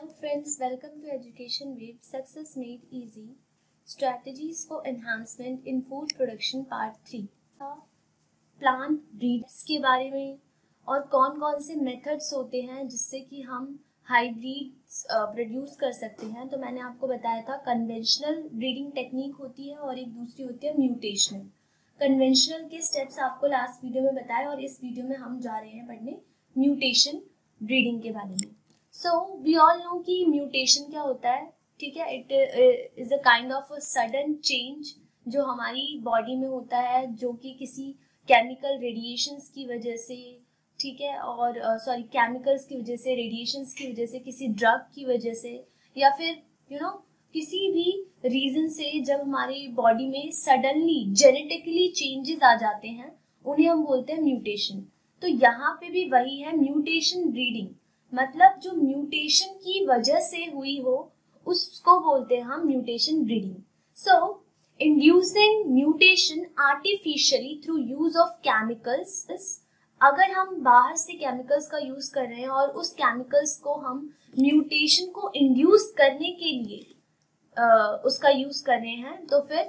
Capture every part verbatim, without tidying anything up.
Hello friends, welcome to Education Wave Success Made Easy Strategies for Enhancement in Food Production Part three. Plant breeds के बारे में और कौन कौन से मेथड्स होते हैं जिससे कि हम हाइब्रिड्स प्रोड्यूस कर सकते हैं। तो मैंने आपको बताया था कन्वेंशनल ब्रीडिंग टेक्निक होती है और एक दूसरी होती है म्यूटेशनल। कन्वेंशनल के स्टेप्स आपको लास्ट वीडियो में बताए और इस वीडियो में हम जा रहे हैं पढ़ने म्यूटेशन ब्रीडिंग के बारे में। सो वी ऑल नो कि म्यूटेशन क्या होता है, ठीक है। It is a kind of a sudden change जो हमारी बॉडी में होता है, जो कि किसी केमिकल रेडिएशंस की वजह से, ठीक है, और सॉरी uh, केमिकल्स की वजह से, रेडिएशंस की वजह से, किसी ड्रग की वजह से, या फिर यू you नो know, किसी भी रीजन से जब हमारी बॉडी में सडनली जेनेटिकली चेंजेस आ जाते हैं, उन्हें हम बोलते हैं म्यूटेशन। तो यहाँ पे भी वही है, म्यूटेशन ब्रीडिंग, मतलब जो म्यूटेशन की वजह से हुई हो उसको बोलते हैं हम mutation breeding. So inducing mutation artificially through use of chemicals. अगर हम बाहर से केमिकल्स का यूज कर रहे हैं और उस केमिकल्स को हम म्यूटेशन को इंड्यूस करने के लिए आ, उसका यूज कर रहे हैं, तो फिर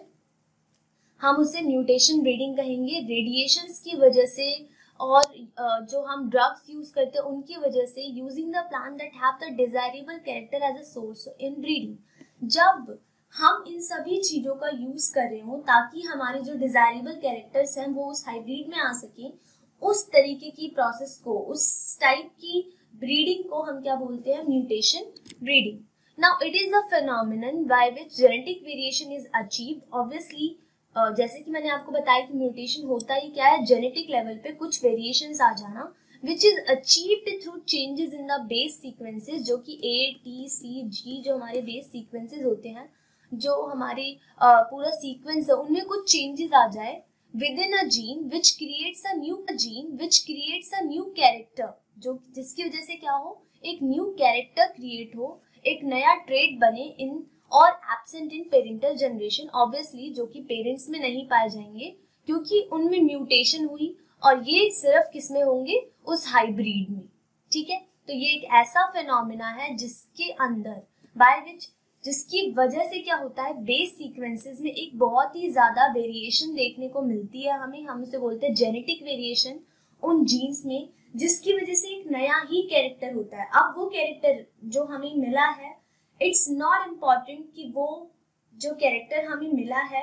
हम उसे म्यूटेशन ब्रीडिंग कहेंगे। रेडिएशंस की वजह से और uh, जो हम ड्रग्स यूज करते हैं उनकी वजह से, using the plant that have the desirable character as a source in breeding. जब हम इन सभी चीजों का यूज कर रहे हो ताकि हमारे जो डिजायरेबल कैरेक्टर्स हैं वो उस हाइब्रिड में आ सके, उस तरीके की प्रोसेस को, उस टाइप की ब्रीडिंग को हम क्या बोलते हैं? Mutation breeding. Now it is a phenomenon by which genetic variation is achieved. Obviously Uh, जैसे कि मैंने आपको बताया कि म्यूटेशन होता ही क्या है, जेनेटिक लेवल पे कुछ वेरिएशंस आ जाना, which is achieved through changes in the base sequences, जो कि ए टी सी जी जो हमारे बेस सीक्वेंसेस होते हैं, जो हमारे uh, पूरा सीक्वेंस है, उनमें कुछ चेंजेस आ जाए within a gene which creates a new gene which creates a new character, जो जिसकी वजह से क्या हो, एक न्यू कैरेक्टर क्रिएट हो, एक नया ट्रेट बने इन और absent in parental generation, obviously जो कि पेरेंट्स में नहीं पाए जाएंगे क्योंकि उनमें म्यूटेशन हुई, और ये सिर्फ किसमें होंगे? उस हाइब्रिड में, ठीक है। तो ये एक ऐसा फिनोमिना है जिसके अंदर बाय विच, जिसकी वजह से क्या होता है, बेस सीक्वेंसेस में एक बहुत ही ज्यादा वेरिएशन देखने को मिलती है हमें, हम उसे बोलते हैं जेनेटिक वेरिएशन उन जीन्स में, जिसकी वजह से एक नया ही कैरेक्टर होता है। अब वो कैरेक्टर जो हमें मिला है, इट्स नॉट इम्पॉर्टेंट कि वो जो कैरेक्टर हमें मिला है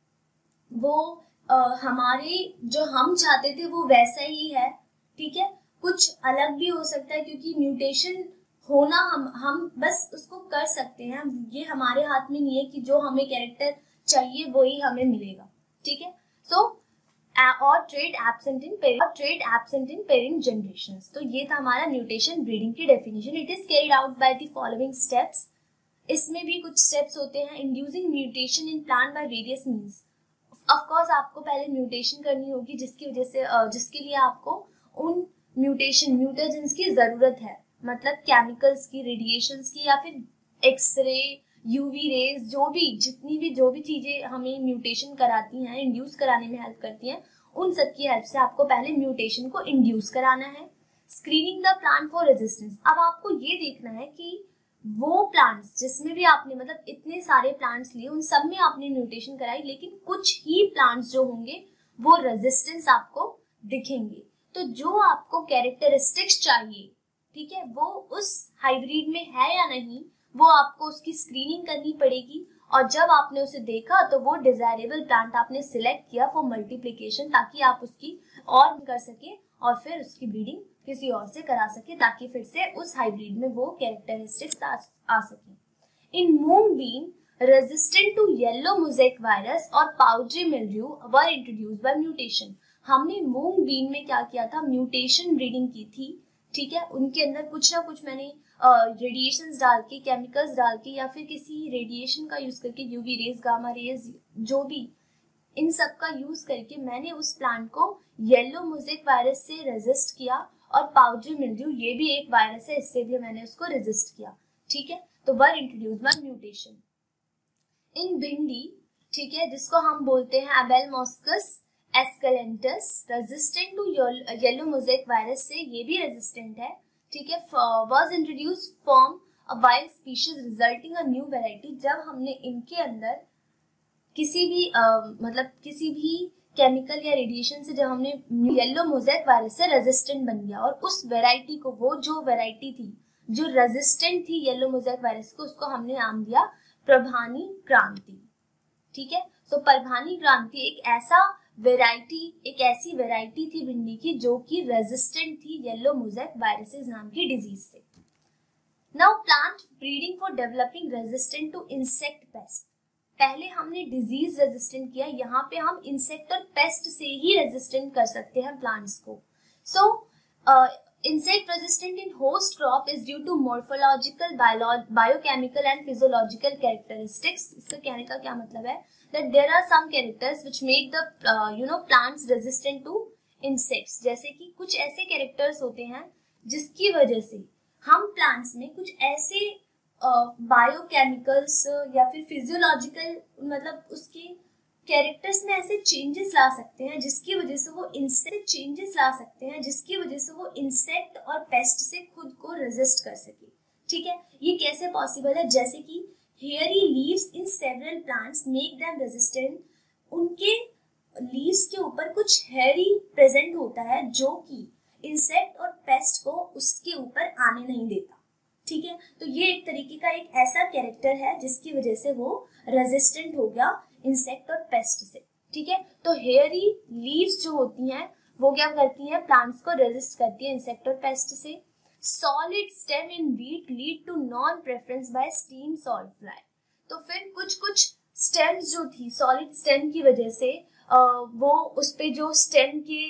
वो uh, हमारे जो हम चाहते थे वो वैसा ही है, ठीक है। कुछ अलग भी हो सकता है क्योंकि म्यूटेशन होना हम हम बस उसको कर सकते हैं, ये हमारे हाथ में नहीं है कि जो हमें कैरेक्टर चाहिए वही हमें मिलेगा, ठीक है। सो और trait absent in parent trait absent in parent generations. तो ये था हमारा म्यूटेशन ब्रीडिंग की definition. It is carried out by the following steps. इसमें भी कुछ स्टेप्स होते हैं। Inducing mutation in plant by various means. Of course आपको पहले म्यूटेशन करनी होगी, जिसकी वजह से जिसके लिए आपको उन म्यूटेशन म्यूटेजेंस की जरूरत है, मतलब केमिकल्स की, रेडिएशंस की, या फिर एक्सरे, यूवी रेज, जो भी जितनी भी जो भी चीजें हमें म्यूटेशन कराती हैं, इंड्यूस कराने में हेल्प करती हैं, उन सब की हेल्प से आपको पहले म्यूटेशन को इंड्यूस कराना है। Screening the plant for resistance. अब आपको ये देखना है कि वो प्लांट्स जिसमें भी आपने, मतलब इतने सारे प्लांट्स लिए, उन सब में आपने म्यूटेशन कराई, लेकिन कुछ ही प्लांट्स जो होंगे वो रेजिस्टेंस आपको दिखेंगे। तो जो आपको कैरेक्टरिस्टिक्स चाहिए, ठीक है, वो उस हाइब्रिड में है या नहीं, वो आपको उसकी स्क्रीनिंग करनी पड़ेगी। और जब आपने उसे देखा तो वो डिजायरेबल प्लांट आपने सिलेक्ट किया फॉर मल्टीप्लिकेशन, ताकि आप उसकी और कर सके और फिर उसकी ब्रीडिंग किसी और से करा सके, ताकि फिर से उस हाइब्रिड में वो कैरेक्टरिस्टिक्स आ, आ सके। In mung bean resistant to yellow mosaic virus और powdery mildew were introduced by mutation. हमने मूंग बीन में क्या किया था? म्यूटेशन ब्रीडिंग की थी, ठीक है। उनके अंदर कुछ ना कुछ मैंने रेडिएशंस uh, डाल के, केमिकल्स डाल के, या फिर किसी रेडिएशन का यूज करके, यूवी रेज, गामा रेज, जो भी, इन सब का यूज करके मैंने उस प्लांट को येलो मोज़ेक वायरस से रेजिस्ट किया, और पाउडरी मिल्ड्यू ये भी एक वायरस है, इससे भी मैंने उसको रेजिस्ट किया, ठीक है। तो were introduce by mutation. In bhindi, ठीक है, जिसको हम बोलते हैं abelmoschus esculentus, resistant to yellow mosaic virus से, ये भी रेजिस्टेंट है, ठीक है। Was introduced from wild species resulting a new variety, जब हमने इनके अंदर किसी भी uh, मतलब किसी भी केमिकल या रेडिएशन से जब हमने येलो मोज़ेक वायरस से रेजिस्टेंट बन गया और उस वेराइटी को, वो जो वेराइटी थी जो रेजिस्टेंट थी येलो मोज़ेक वायरस को, उसको हमने नाम दिया प्रभानी क्रांति। ठीक है, तो प्रभानी क्रांति एक ऐसा वेराइटी एक ऐसी वेराइटी थी भिंडी की जो कि रेजिस्टेंट थी येलो मोज़ेक वायरसेस नाम की डिजीज से। Now plant breeding for developing resistant to insect pest. पहले हमने डिजीज रेजिस्टेंट किया, यहाँ पे हम इंसेक्ट और पेस्ट से ही रेजिस्टेंट कर सकते हैं प्लांट्स को। So insect resistant in host crop is due to morphological, biochemical and physiological characteristics. इसका कहने का क्या मतलब है, that there are some characters which make the uh, you know plants resistant to insects। जैसे कि कुछ ऐसे कैरेक्टर्स होते हैं जिसकी वजह से हम प्लांट्स में कुछ ऐसे बायोकेमिकल्स uh, या फिर फिजियोलॉजिकल मतलब उसके कैरेक्टर्स में ऐसे चेंजेस ला सकते हैं जिसकी वजह से वो इंसेक्ट चेंजेस ला सकते हैं जिसकी वजह से वो इंसेक्ट और पेस्ट से खुद को रेजिस्ट कर सके। ठीक है, ये कैसे पॉसिबल है, जैसे कि hairy leaves in several plants make them resistant। उनके leaves के ऊपर कुछ hairy present होता है जो कि इंसेक्ट और पेस्ट को उसके ऊपर आने नहीं देता। ठीक है, तो ये एक तरीके का एक ऐसा कैरेक्टर है जिसकी वजह से वो रेजिस्टेंट हो गया इंसेक्ट और पेस्ट से। ठीक है, तो hairy leaves जो होती हैं वो क्या करती हैं, प्लांट्स को रेजिस्ट करती है इंसेक्ट और पेस्ट से। Solid stem in wheat lead to non-preference by steam salt fly। तो फिर कुछ कुछ स्टेम्स जो थी सॉलिड स्टेम की वजह से आ, वो उस पे जो स्टेम के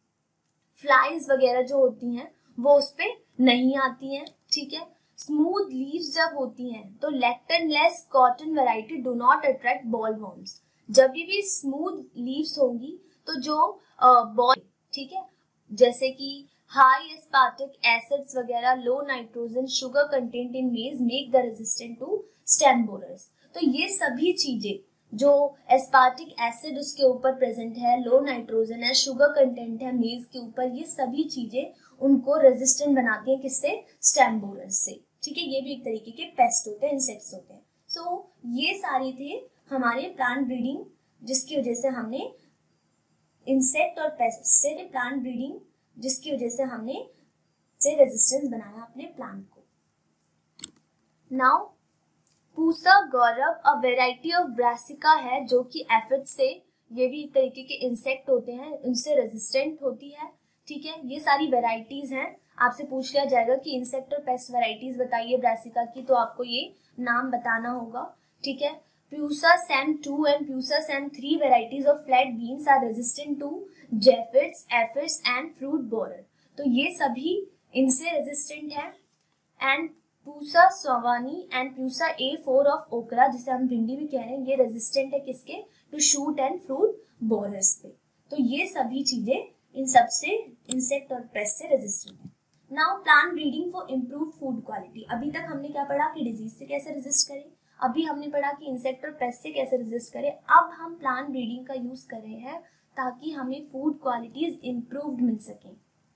फ्लाइज वगैरह जो होती हैं वो उस पे नहीं आती हैं। ठीक है, स्मूथ लीव्स जब होती हैं तो nectarless cotton variety do not attract bollworms. जब भी स्मूथ लीव्स होंगी तो जो बॉल, ठीक है, जैसे कि हाई एस्पार्टिक एसिड्स वगैरह, low nitrogen, sugar content in maize make the resistant to stem borers. तो ये सभी चीजें जो एस्पार्टिक एसिड उसके ऊपर प्रेजेंट है, लो नाइट्रोजन है, शुगर कंटेंट है मेज के ऊपर, ये सभी चीजें उनको रेजिस्टेंट बनाती हैं किससे, स्टेम बोरर्स से। ठीक है, ये भी एक तरीके के पेस्ट होते हैं, इंसेक्ट्स होते हैं। सो so, ये सारे थे हमारे प्लांट ब्रीडिंग जिसकी वजह से हमने इंसेक्ट और पेस्ट से प्लांट ब्रीडिंग जिसकी वजह से हमने से रेजिस्टेंस बनाया अपने प्लांट को। Now Pusa Gaurav a variety of brassica है जो कि एफिड से, ये भी एक तरीके के इंसेक्ट होते हैं, उनसे रेजिस्टेंट होती है। ठीक है, ये सारी वेराइटीज हैं। आपसे पूछ लिया जाएगा कि इंसेक्ट और पेस्ट वेराइटीज बताइए ब्रासिका की, तो आपको ये नाम बताना होगा। ठीक है, Pusa sem two and Pusa sem three varieties of flat beans are resistant to japhids, aphids and fruit borer। तो ये सभी इनसे रेजिस्टेंट है। And Pusa sawani and Pusa A four of okra, जिसे हम भिंडी भी कह रहे हैं, ये रेजिस्टेंट है किसके, to shoot and fruit borers पे। तो ये सभी चीजें इन सबसे इंसेक्ट और पेस्ट से रेजिस्टेंट है। Now plant breeding for improve food quality. अभी तक हमने क्या पढ़ा कि डिजीज से कैसे रेजिस्ट करें, अभी हमने पढ़ा कि इंसेक्ट और पेस्ट से कैसे रेजिस्ट करें। अब हम प्लांट ब्रीडिंग का यूज कर रहे हैं ताकि हमें फूड क्वालिटीज इम्प्रूव्ड मिल सके।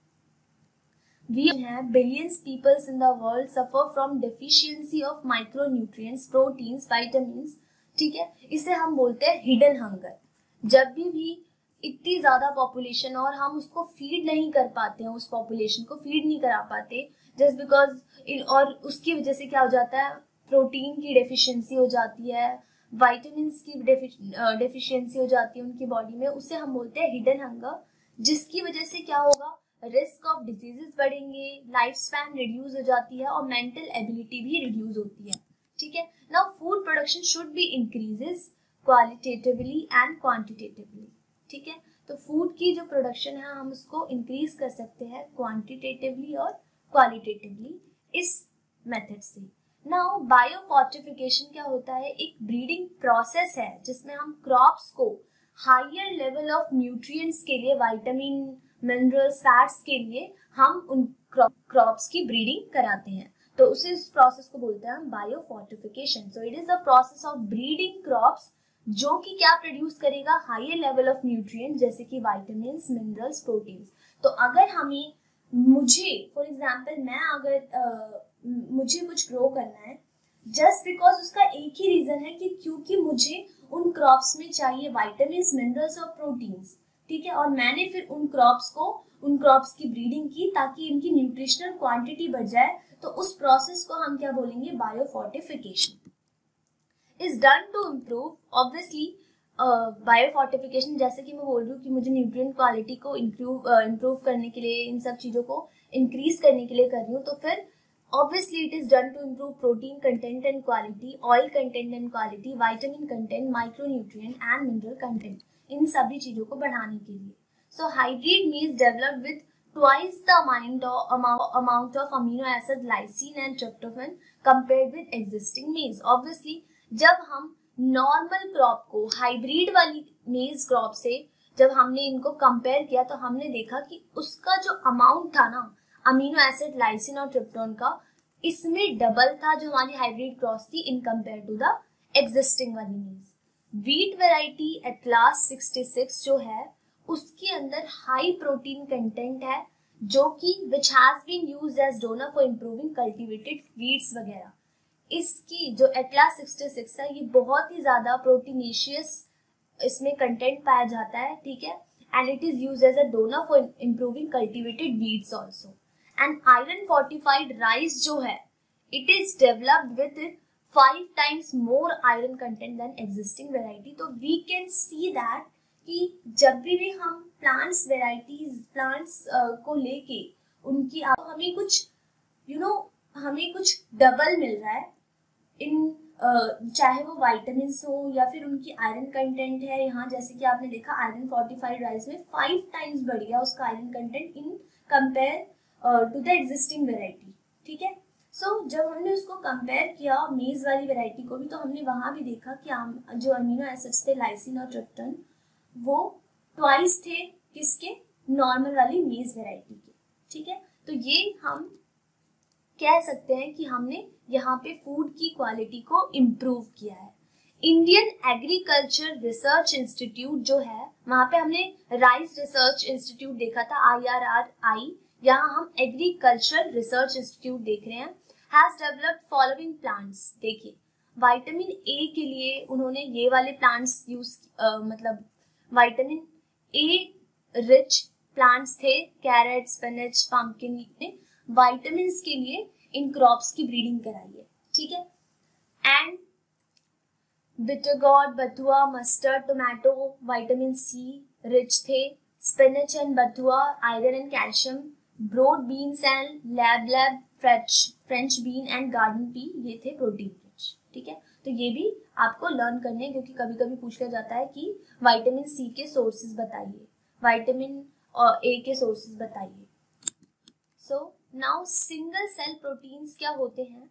We have billions people in the world suffer from deficiency of micronutrients, proteins, vitamins। ठीक है, इसे हम बोलते हैं हिडन हंगर। जब भी भी इतनी ज्यादा पॉपुलेशन और हम उसको फीड नहीं कर पाते हैं, उस पॉपुलेशन को फीड नहीं करा पाते जस्ट बिकॉज, और उसकी वजह से क्या हो जाता है, प्रोटीन की डेफिशिएंसी हो जाती है, विटामिन्स की डेफिशिएंसी हो जाती है उनकी बॉडी में, उसे हम बोलते हैं हिडन हंगर। जिसकी वजह से क्या होगा, रिस्क ऑफ डिजीजेस बढ़ेंगे, लाइफ स्पैन रिड्यूस हो जाती है और मेंटल एबिलिटी भी रिड्यूस होती है। ठीक है, now food production should be increases qualitatively and quantitatively. ठीक है, तो फूड की जो प्रोडक्शन है हम उसको इंक्रीज कर सकते हैं क्वांटिटेटिवली और क्वालिटेटिवली इस मेथड से। नाउ बायोफोर्टिफिकेशन क्या होता है, एक ब्रीडिंग प्रोसेस है जिसमें हम क्रॉप्स को हायर लेवल ऑफ न्यूट्रिएंट्स के लिए, विटामिन, मिनरल्स, फैट्स के लिए हम उन क्रॉप्स की ब्रीडिंग कराते हैं। तो उसे इस प्रोसेस को बोलते हैं हम biofortification. So it is the process of breeding crops जो कि क्या प्रोड्यूस करेगा, हायर लेवल ऑफ न्यूट्रिएंट जैसे कि विटामिन, मिनरल्स, प्रोटीन्स। तो अगर हमें, मुझे फॉर एग्जांपल, मैं अगर मुझे कुछ ग्रो करना है, जस्ट बिकॉज उसका एक ही रीजन है कि क्योंकि मुझे उन क्रॉप्स में चाहिए वाइटामिन, मिनरल्स और प्रोटीन्स, ठीक है, और मैंने फिर उन क्रॉप्स को उन क्रॉप्स की ब्रीडिंग की ताकि इनकी न्यूट्रिशनल क्वांटिटी बढ़ जाए, तो उस प्रोसेस को हम क्या बोलेंगे, biofortification is done to improve. Obviously biofortification जैसे कि मैं बोल रही हूँ कि मुझे न्यूट्रिएंट क्वालिटी को इम्प्रूव इम्प्रूव करने के लिए, इन सब चीज़ों को इंक्रीज करने के लिए कर रही हूँ, तो फिर obviously it is done to improve protein content and quality, oil content and quality, vitamin content, micronutrient and mineral content, इन सभी चीजों को बढ़ाने के लिए। So hybrid maize developed with twice the amount of amount, amount of amino acid lysine and tryptophan compared with existing maize. Obviously जब हम normal crop को hybrid वाली मेज क्रॉप से जब हमने इनको कंपेयर किया तो हमने देखा कि उसका जो अमाउंट था ना अमीनो एसिड, लाइसिन और ट्रिप्टोन का, इसमें डबल था जो हमारी हाइब्रिड क्रॉस थी in compare to the existing वाली maize. Wheat variety atlas sixty six जो है उसके अंदर हाई प्रोटीन कंटेंट है, जो कि which has been used as donor for improving cultivated wheats वगैरह। इसकी जो एटलास सिक्सटी सिक्स है ये बहुत ही ज्यादा प्रोटीनेशियस इसमें कंटेंट पाया जाता है, ठीक है, and it is used as a donor for improving cultivated wheats also. And iron fortified rice जो है it is developed with five times more iron content than existing variety. तो वी कैन सी दैट कि जब भी, भी हम plants varieties plants uh, को लेके उनकी तो हमें कुछ यू you नो know, हमें कुछ डबल मिल रहा है इन uh, चाहे वो वाइटामिन हो या फिर उनकी आयरन कंटेंट है। यहाँ जैसे कि आपने देखा आयरन फोर्टिफाइड राइस में फाइव टाइम्स बढ़ गया उसका iron content in compare to the existing variety, ठीक है। सो so, जब हमने उसको कंपेयर किया मेज वाली वेराइटी को भी, तो हमने वहां भी देखा कि जो अमीनो एसिड्स थे लाइसिन और ट्रिप्टोन वो ट्वाइस थे किसके, नॉर्मल वाली मेज वेराइटी के, ठीक है। तो ये हम कह सकते हैं कि हमने यहाँ पे फूड की क्वालिटी को इम्प्रूव किया है। इंडियन एग्रीकल्चर रिसर्च इंस्टीट्यूट जो है वहां पे हमने राइस रिसर्च इंस्टीट्यूट देखा था, आई आर आर आई, यहाँ हम एग्रीकल्चर रिसर्च इंस्टीट्यूट देख रहे हैं। हैज डेवलप्ड फॉलोइंग प्लांट्स, देखिए विटामिन ए के लिए उन्होंने ये वाले प्लांट्स यूज मतलब विटामिन ए रिच प्लांट्स थे, कैरेट, स्पिनच, पंपकिन, विटामिन के लिए इन क्रॉप्स की ब्रीडिंग कराई है, ठीक है। And bitter gourd, bathua, mustard, tomato vitamin C rich थे, spinach and bathua iron and calcium, broad beans and lab lab French French bean and garden pea ये थे प्रोटीन रिच, ठीक है। तो ये भी आपको लर्न करने, क्योंकि कभी कभी पूछा जाता है कि विटामिन सी के सोर्सेज बताइए, विटामिन ए के सोर्सेज बताइए। So now single cell proteins क्या होते हैं?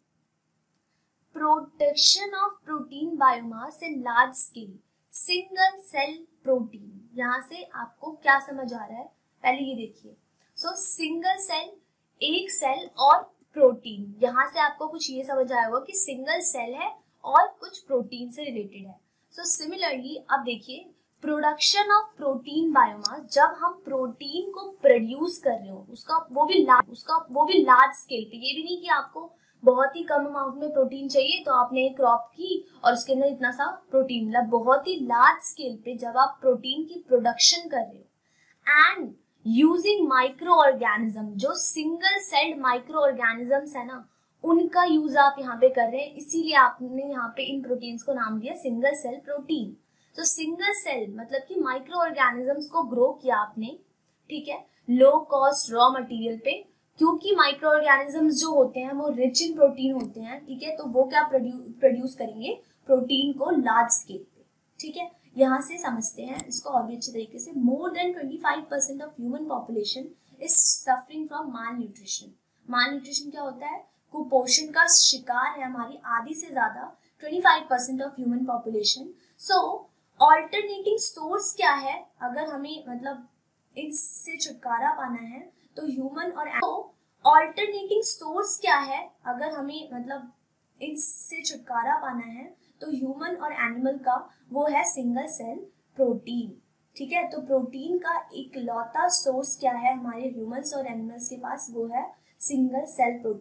Production of protein biomass in large scale, single cell protein. यहाँ से आपको क्या समझ आ रहा है, पहले ये देखिए। सो सिंगल सेल, एक सेल और प्रोटीन, यहाँ से आपको कुछ ये समझ आया होगा कि सिंगल सेल है और कुछ प्रोटीन से रिलेटेड है। सो सिमिलरली अब देखिए प्रोडक्शन ऑफ प्रोटीन बायोमास, जब हम प्रोटीन को प्रोड्यूस कर रहे हो उसका वो भी लार्ज उसका वो भी लार्ज स्केल पे, ये भी नहीं कि आपको बहुत ही कम अमाउंट में प्रोटीन चाहिए तो आपने एक क्रॉप की और उसके अंदर इतना सा प्रोटीन मिला, बहुत ही लार्ज स्केल पे जब आप प्रोटीन की प्रोडक्शन कर रहे हो एंड यूजिंग माइक्रो ऑर्गेनिज्म, जो सिंगल सेल्ड माइक्रो ऑर्गेनिजम्स है ना उनका यूज आप यहाँ पे कर रहे हैं, इसीलिए आपने यहाँ पे इन प्रोटीन्स को नाम दिया सिंगल सेल प्रोटीन। तो सिंगल सेल मतलब कि माइक्रो ऑर्गेनिजम्स को ग्रो किया आपने, ठीक है, लो कॉस्ट रॉ मटेरियल पे, क्योंकि माइक्रो ऑर्गेनिजम्स जो होते हैं वो रिच इन प्रोटीन होते हैं, ठीक है, तो वो क्या प्रोड्यूस करेंगे प्रोटीन को लार्ज स्केल पे, ठीक है। यहाँ से समझते हैं इसको और भी अच्छे तरीके से। More than twenty five percent of human population is suffering from malnutrition. Malnutrition क्या होता है? कुपोषण का शिकार है हमारी आधी से ज्यादा twenty five percent of human population. So alternating source क्या है, अगर हमें मतलब इससे छुटकारा पाना है तो ह्यूमन और ऑल्टरनेटिंग सोर्स क्या है, अगर हमें मतलब इससे छुटकारा पाना है तो ह्यूमन और एनिमल का, वो है सिंगल सेल प्रोटीन, ठीक है। तो प्रोटीन का इकलौता सोर्स क्या है हमारे ह्यूमंस और एनिमल्स के पास, वो है सिंगल सेल प्रोटीन।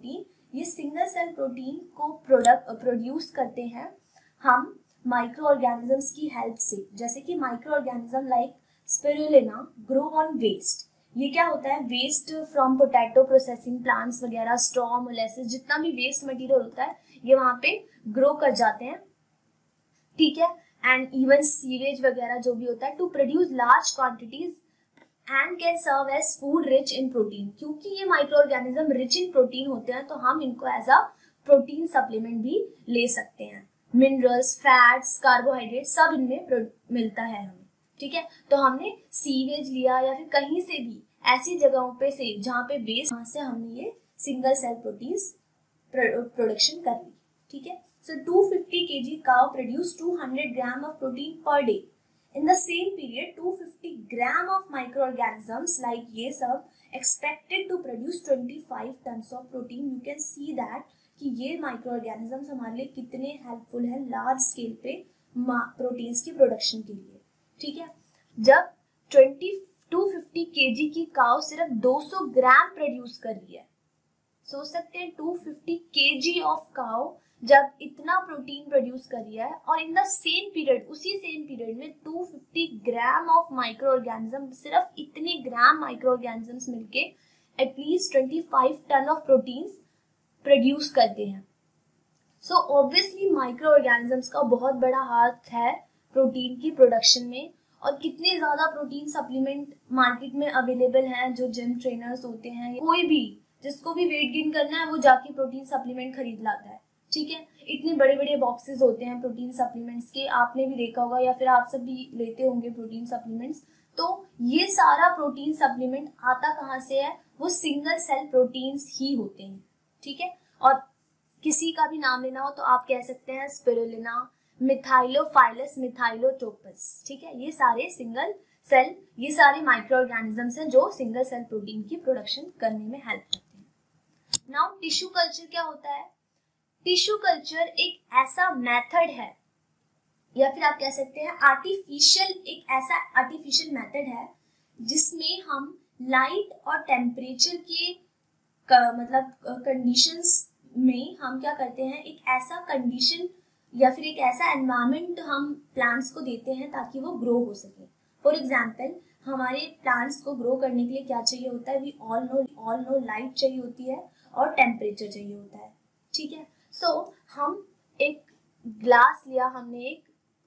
ये सिंगल सेल प्रोटीन को प्रोडक्ट प्रोड्यूस करते हैं हम माइक्रो ऑर्गेनिजम्स की हेल्प से, जैसे कि micro organism like spirulina grow on waste. ये क्या होता है, waste from potato processing plants वगैरह, स्ट्रॉ, मोलेसिस, जितना भी वेस्ट मटेरियल होता है ये वहां पे ग्रो कर जाते हैं, ठीक है। एंड इवन सीवेज वगैरह जो भी होता है to produce large quantities and can serve as food rich in protein. क्योंकि ये micro organism rich in protein होते हैं तो हम इनको एज अ प्रोटीन सप्लीमेंट भी ले सकते हैं। मिनरल्स, फैट्स, कार्बोहाइड्रेट सब इनमें मिलता है हमें, ठीक है। तो हमने सीवेज लिया या फिर कहीं से भी ऐसी जगहों पे से जहाँ पे वेस्ट, वहां से हमने ये सिंगल सेल प्रोटीन्स प्रोडक्शन कर ली, ठीक है। So two fifty KG cow produce two hundred gram of protein per day. In the same period, two hundred fifty gram of microorganisms like ये सब expected to produce twenty-five tons of protein. You can see that कि ये microorganisms हमारे लिए कितने helpful है large scale पे proteins की production के लिए, ठीक है। जब टू फिफ्टी केजी की काउ सिर्फ दो सौ ग्राम प्रोड्यूस कर रही है, सोच सकते हैं two fifty KG of cow जब इतना प्रोटीन प्रोड्यूस कर रही है, और इन द सेम पीरियड, उसी सेम पीरियड में two fifty gram of micro organism, सिर्फ इतने ग्राम माइक्रो ऑर्गेनिजम्स मिलके at least twenty five ton of proteins produce करते हैं। सो ऑब्वियसली माइक्रो ऑर्गेनिजम्स का बहुत बड़ा हाथ है प्रोटीन की प्रोडक्शन में। और कितने ज्यादा प्रोटीन सप्लीमेंट मार्केट में अवेलेबल हैं, जो जिम ट्रेनर्स होते हैं, कोई भी जिसको भी वेट गेन करना है वो जाके प्रोटीन सप्लीमेंट खरीद लाता है, ठीक है। इतने बड़े बड़े बॉक्सेस होते हैं प्रोटीन सप्लीमेंट्स के, आपने भी देखा होगा या फिर आप सब भी लेते होंगे प्रोटीन सप्लीमेंट्स। तो ये सारा प्रोटीन सप्लीमेंट आता कहाँ से है, वो सिंगल सेल प्रोटीन्स ही होते हैं, ठीक है। और किसी का भी नाम लेना हो तो आप कह सकते हैं स्पिरुलिना, मिथाइलोफाइलस, मिथाइलोटोपस, ठीक है। ये सारे सिंगल सेल, ये सारे माइक्रो ऑर्गेनिजम्स हैं जो सिंगल सेल प्रोटीन की प्रोडक्शन करने में हेल्प करते हैं। नाउ टिश्यू कल्चर क्या होता है? टिश्यू कल्चर एक ऐसा मेथड है, या फिर आप कह सकते हैं आर्टिफिशियल, एक ऐसा आर्टिफिशियल मेथड है जिसमें हम लाइट और टेम्परेचर के क, मतलब कंडीशंस में हम क्या करते हैं, एक ऐसा कंडीशन या फिर एक ऐसा एनवायरनमेंट हम प्लांट्स को देते हैं ताकि वो ग्रो हो सके। फॉर एग्जाम्पल, हमारे प्लांट्स को ग्रो करने के लिए क्या चाहिए होता है, we all know all know light चाहिए होती है और टेम्परेचर चाहिए होता है, ठीक है। सो so, हम एक ग्लास लिया हमने एक,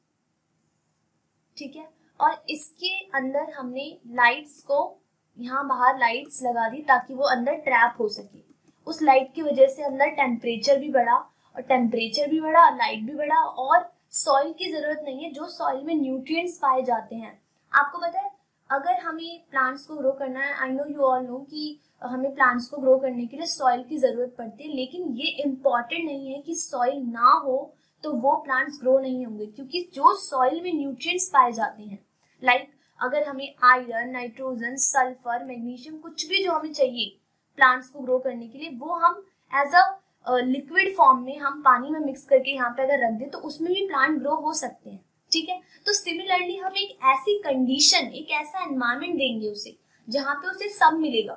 ठीक है, और इसके अंदर हमने लाइट्स को, यहाँ बाहर लाइट्स लगा दी ताकि वो अंदर ट्रैप हो सके। उस लाइट की वजह से अंदर टेम्परेचर भी बढ़ा, और टेम्परेचर भी बढ़ा, लाइट भी बढ़ा, और सॉइल की जरूरत नहीं है, जो सॉइल में न्यूट्रिएंट्स पाए जाते हैं। आपको पता है, अगर हमें प्लांट्स को ग्रो करना है, I know you all know कि हमें प्लांट्स को ग्रो करने के लिए सॉइल की जरूरत पड़ती है, लेकिन ये इम्पॉर्टेंट नहीं है कि सॉइल ना हो तो वो प्लांट्स ग्रो नहीं होंगे, क्योंकि जो सॉइल में न्यूट्रिएंट्स पाए जाते हैं, लाइक अगर हमें आयरन, नाइट्रोजन, सल्फर, मैग्नीशियम, कुछ भी जो हमें चाहिए प्लांट्स को ग्रो करने के लिए, वो हम एज अ लिक्विड फॉर्म में हम पानी में मिक्स करके यहाँ पे अगर रख दें तो उसमें भी प्लांट ग्रो हो सकते हैं, ठीक है। तो सिमिलरली हम एक ऐसी कंडीशन, एक ऐसा एनवायरनमेंट देंगे उसे जहाँ पे उसे सब मिलेगा,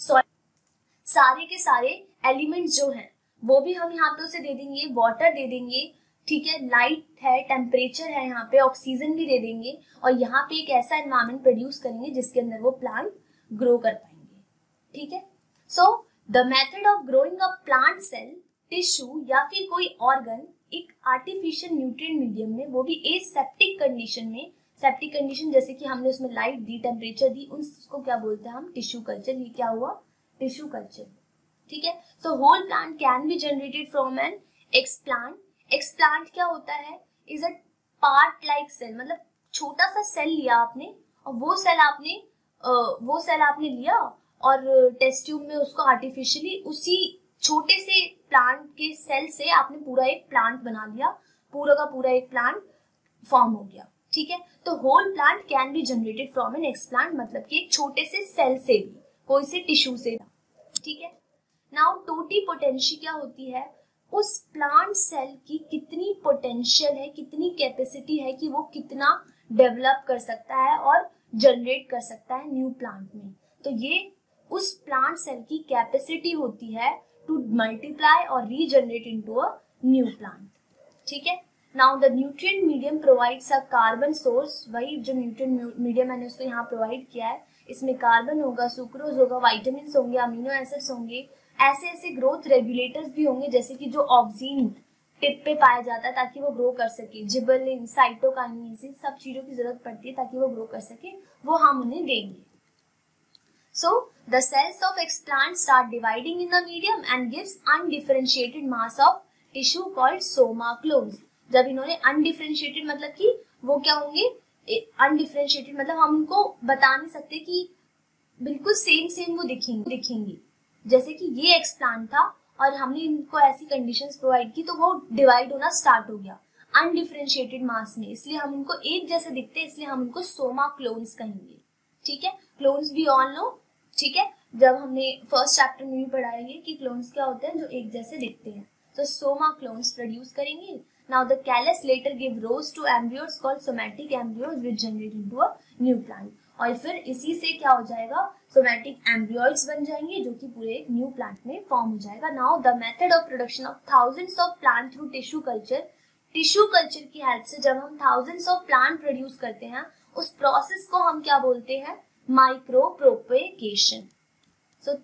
सारे के सारे एलिमेंट्स जो हैं वो भी हम यहाँ पे उसे दे देंगे, वाटर दे देंगे, ठीक है, लाइट है, टेम्परेचर है, यहाँ पे ऑक्सीजन भी दे देंगे, और यहाँ पे एक ऐसा एनवायरनमेंट प्रोड्यूस करेंगे जिसके अंदर वो प्लांट ग्रो कर पाएंगे, ठीक है। So the method of growing a plant cell, tissue या फिर कोई ऑर्गन एक आर्टिफिशियल न्यूट्रिएंट मीडियम में, वो भी एसेप्टिक कंडीशन में। सेप्टिक कंडीशन जैसे कि हमने उसमें लाइट दी, टेम्परेचर दी, उसको क्या बोलते हैं हम, टिश्यू कल्चर। ये क्या हुआ, टिश्यू कल्चर, ठीक है। So whole plant can be generated from an explant. Explant क्या होता है, is a part like cell, मतलब छोटा सा सेल लिया आपने, और वो सेल आपने वो सेल आपने लिया और टेस्ट ट्यूब में उसको आर्टिफिशियली उसी छोटे से प्लांट के सेल से आपने पूरा एक प्लांट बना लिया, पूरा का पूरा एक प्लांट फॉर्म हो गया, ठीक है। तो whole plant can be generated from an explant, मतलब कि एक छोटे से सेल से भी, कोई से टिश्यू से, ठीक है। नाउ टोटी पोटेंशियल क्या होती है, उस प्लांट सेल की कितनी पोटेंशियल है, कितनी कैपेसिटी है कि वो कितना डेवलप कर सकता है और जनरेट कर सकता है न्यू प्लांट में। तो ये उस प्लांट सेल की कैपेसिटी होती है टू मल्टीप्लाई और regenerate into a new plant. ठीक है, now the nutrient medium provides a carbon source, वही जो न्यूट्रिएंट मीडियम मैंने उसको यहाँ प्रोवाइड किया है, इसमें कार्बन होगा, सुक्रोज होगा, वाइटामिन होंगे, अमीनो एसिड्स होंगे, ऐसे ऐसे ग्रोथ रेगुलेटर्स भी होंगे जैसे कि जो ऑक्सीन टिप पे पाया जाता है ताकि वो ग्रो कर सके, जिबरलिन, साइटोकाइनेसिस, इन सब चीजों की जरूरत पड़ती है ताकि वो ग्रो कर सके, वो हम उन्हें देंगे। So the cells of explant start dividing in the medium and gives undifferentiated mass of tissue called soma clones। जब इन्होंने undifferentiated मतलब कि वो क्या होंगे, undifferentiated मतलब हम उनको बता नहीं सकते कि बिल्कुल सेम सेम वो दिखेंगे दिखेंगे जैसे कि ये एक्सप्लांट था और हमने इनको ऐसी कंडीशंस प्रोवाइड की तो वो डिवाइड होना स्टार्ट हो गया अनडिफरेंशिएटेड मास में, इसलिए हम उनको एक जैसे दिखते हैं, इसलिए हम उनको सोमा क्लोन्स कहेंगे। ठीक है, क्लोन्स भी ऑल नो। ठीक है, जब हमने फर्स्ट चैप्टर में भी पढ़ा है कि क्लोन्स क्या होते हैं, जो एक जैसे दिखते हैं, तो सोमा क्लोन्स प्रोड्यूस करेंगे। Now the callus later give rose to embryos called somatic embryos which generate into a new plant, और फिर इसी से क्या हो जाएगा, सोमैटिक एम्ब्रियोइड्स बन जाएंगे जो कि पूरे एक न्यू प्लांट में फॉर्म हो जाएगा। Now the method of production of thousands of plant through tissue culture, tissue culture की हेल्प से जब हम थाउजेंड्स ऑफ प्लांट प्रोड्यूस करते हैं, उस प्रोसेस को हम क्या बोलते हैं, माइक्रो प्रोपेगेशन। सो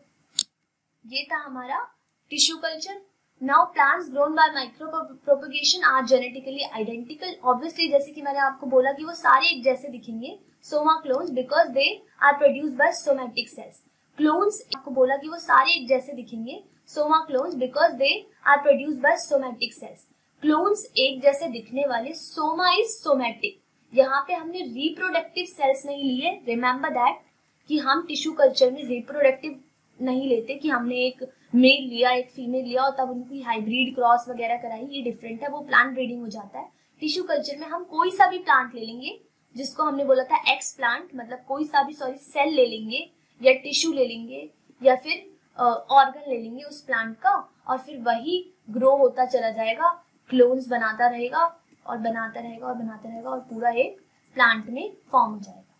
ये था हमारा tissue culture. Now plants grown by micropropagation are genetically identical, obviously जैसे कि मैंने आपको बोला कि वो सारे एक जैसे दिखेंगे, somaclones, because they are produced by somatic cells. Clones आपको बोला कि वो सारे एक जैसे दिखेंगे, somaclones, because they are produced by somatic cells. Clones एक जैसे दिखने वाले, सोमा इज सोमैटिक। यहाँ पे हमने रिप्रोडक्टिव सेल्स नहीं लिए, रिमेम्बर दैट कि हम टिश्यू कल्चर में रिप्रोडक्टिव नहीं लेते कि हमने एक मेल लिया एक फीमेल लिया और तब उनकी हाइब्रिड क्रॉस वगैरह कराई, ये डिफरेंट है, वो प्लांट ब्रीडिंग हो जाता है। टिश्यू कल्चर में हम कोई सा भी प्लांट ले लेंगे, जिसको हमने बोला था एक्स प्लांट, मतलब कोई सा भी सॉरी सेल ले लेंगे या टिश्यू ले लेंगे या फिर ऑर्गन ले लेंगे उस प्लांट का, और फिर वही ग्रो होता चला जाएगा, क्लोन्स बनाता रहेगा और बनाता रहेगा और बनाता रहेगा और पूरा एक प्लांट में फॉर्म हो जाएगा।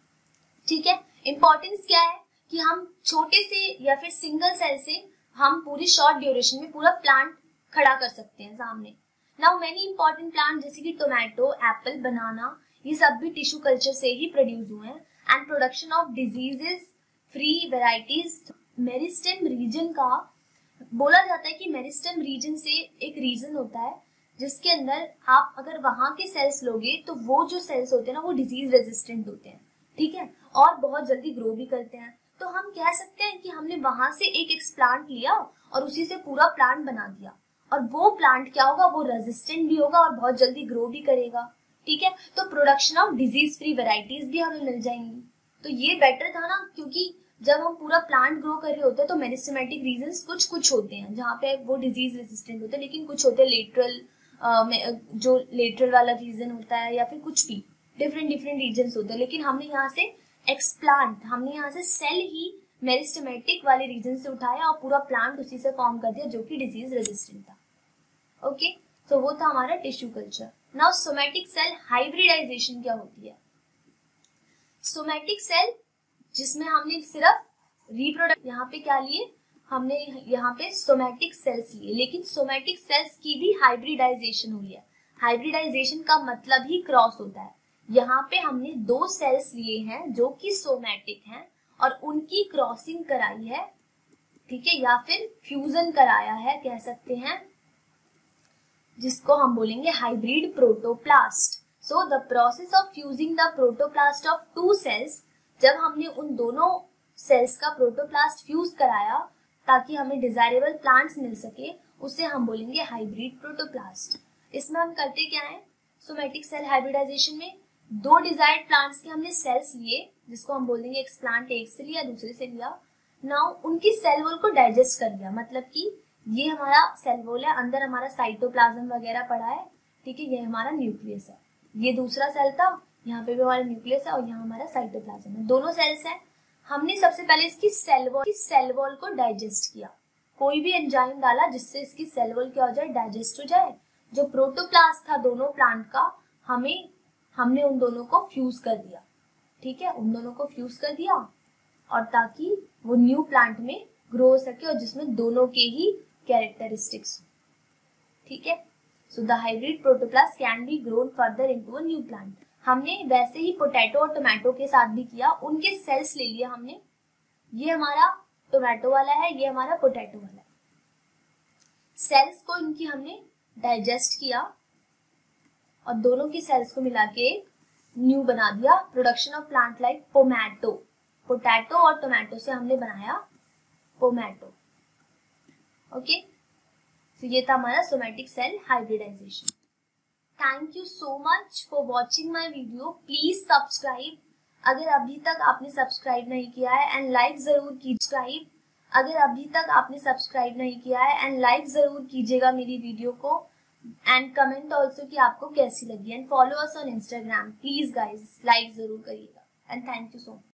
ठीक है, इंपॉर्टेंस क्या है कि हम छोटे से या फिर सिंगल सेल से हम पूरी शॉर्ट ड्यूरेशन में पूरा प्लांट खड़ा कर सकते हैं सामने। नाउ मेनी इंपॉर्टेंट प्लांट जैसे कि टोमेटो, एप्पल, बनाना, ये सब भी टिश्यू कल्चर से ही प्रोड्यूस हुए हैं। And production of diseases free varieties, meristem region का बोला जाता है कि मेरिस्टेम रीजन से एक रीजन होता है जिसके अंदर आप अगर वहां के सेल्स लोगे तो वो जो सेल्स होते हैं ना वो डिजीज रेजिस्टेंट होते हैं। ठीक है, और बहुत जल्दी ग्रो भी करते हैं। तो हम कह सकते हैं कि हमने वहां से एक एक्सप्लांट लिया और उसी से पूरा प्लांट बना दिया, और वो प्लांट क्या होगा, वो रेजिस्टेंट भी होगा और बहुत जल्दी ग्रो भी करेगा। ठीक है, तो production of disease free varieties भी हमें मिल जाएंगी। तो ये बेटर था ना, क्योंकि जब हम पूरा प्लांट ग्रो कर रहे होते हैं तो मेरिस्टेमेटिक रीजन्स कुछ कुछ होते हैं जहाँ पे वो डिजीज रेजिस्टेंट होते हैं, लेकिन कुछ होते हैं लेटरल, जो लेटरल वाला रीजन होता है या फिर कुछ भी डिफरेंट डिफरेंट रीजन्स होते हैं। लेकिन हमने यहाँ से एक्सप्लांट, हमने यहाँ से सेल ही मेरिस्टेमेटिक वाले रीजन से उठाया और पूरा प्लांट उसी से फॉर्म कर दिया जो कि डिजीज रेजिस्टेंट था। ओके, तो वो था हमारा tissue culture. Now somatic cell hybridization क्या होती है। सोमैटिक सेल जिसमें हमने सिर्फ रिप्रोडक्ट, यहाँ पे क्या लिए, हमने यहाँ पे सोमैटिक सेल्स लिए, लेकिन सोमैटिक सेल्स की भी हाइब्रिडाइजेशन हुई है। हाइब्रिडाइजेशन का मतलब ही क्रॉस होता है। यहाँ पे हमने दो सेल्स लिए हैं जो कि सोमैटिक हैं और उनकी क्रॉसिंग कराई है, ठीक है, या फिर फ्यूजन कराया है कह सकते हैं, जिसको हम बोलेंगे hybrid protoplast. So the process of fusing the protoplast of two cells, जब हमने उन दोनों सेल्स का प्रोटोप्लास्ट फ्यूज कराया ताकि हमें डिजायरेबल प्लांट्स मिल सके, उसे हम बोलेंगे हाइब्रिड प्रोटोप्लास्ट। इसमें हम करते क्या है, सोमैटिक सेल हाइब्रिडाइजेशन में दो डिजायर्ड प्लांट्स के हमने सेल्स लिए, जिसको हम बोल देंगे एक्सप्लांट एक से लिया दूसरे से लिया। नाउ उनकी सेल वॉल को डाइजेस्ट कर दिया, मतलब कि ये हमारा सेल वॉल है, अंदर हमारा साइटोप्लाज्म वगैरह पड़ा है, ठीक है, ये हमारा न्यूक्लियस है। ये दूसरा सेल था, यहाँ पे भी हमारा न्यूक्लियस है और यहाँ हमारा साइटोप्लाज्म है, दोनों सेल्स हैं। हमने सबसे पहले इसकी सेल वॉल, सेल वॉल को डाइजेस्ट किया, कोई भी एंजाइम डाला जिससे इसकी सेल वॉल क्या हो जाए, डाइजेस्ट हो जाए। जो प्रोटोप्लास्ट था दोनों प्लांट का, हमें हमने उन दोनों को फ्यूज कर दिया, ठीक है, उन दोनों को फ्यूज कर दिया और ताकि वो न्यू प्लांट में ग्रो हो सके और जिसमें दोनों के ही कैरेक्टरिस्टिक्स, ठीक है। So the hybrid protoplast can be grown further into a new plant. हमने वैसे ही पोटैटो और टोमेटो के साथ भी किया, उनके सेल्स ले लिया हमने, ये हमारा टोमेटो वाला है, ये हमारा पोटैटो वाला है। सेल्स को इनकी हमने डाइजेस्ट किया और दोनों की सेल्स को मिला के एक न्यू बना दिया। Production of plant like pomato, potato और टोमेटो से हमने बनाया पोमैटो। ओके, तो ये था हमारा somatic cell hybridization. Thank you so much for watching my video. Please subscribe अगर अभी तक आपने सब्सक्राइब नहीं किया है, एंड लाइक जरूर कीजिए अगर अभी तक आपने सब्सक्राइब नहीं किया है, एंड लाइक जरूर कीजिएगा मेरी वीडियो को, एंड कमेंट ऑल्सो कि आपको कैसी लगी, and follow us on Instagram. Please guys like जरूर करिएगा, and thank you so much.